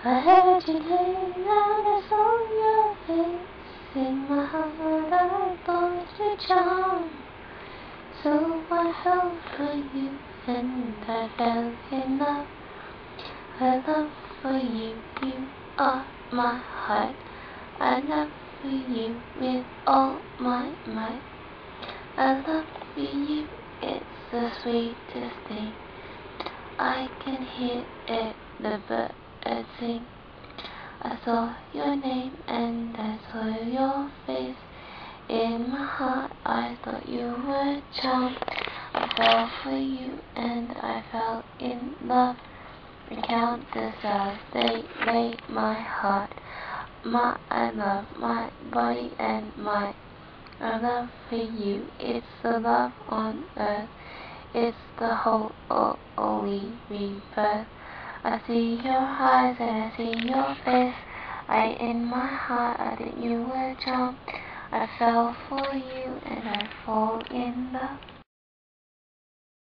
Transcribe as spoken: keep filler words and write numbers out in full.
I heard your name and I saw your face. In my heart I thought you charmed. So I fell for you and I fell in love. I love for you, you are my heart. I love for you with all my might. I love for you, it's the sweetest thing. I can hear it, the birds sing. I saw your name and I saw your face. In my heart I thought you were charmed. I fell for you and I fell in love. I count the stars, they made my heart. My I love my body and my I love for you, it's the love on earth. It's the whole or only rebirth. I see your eyes and I see your face. I in my heart I think you were charmed. I fell for you and I fall in love.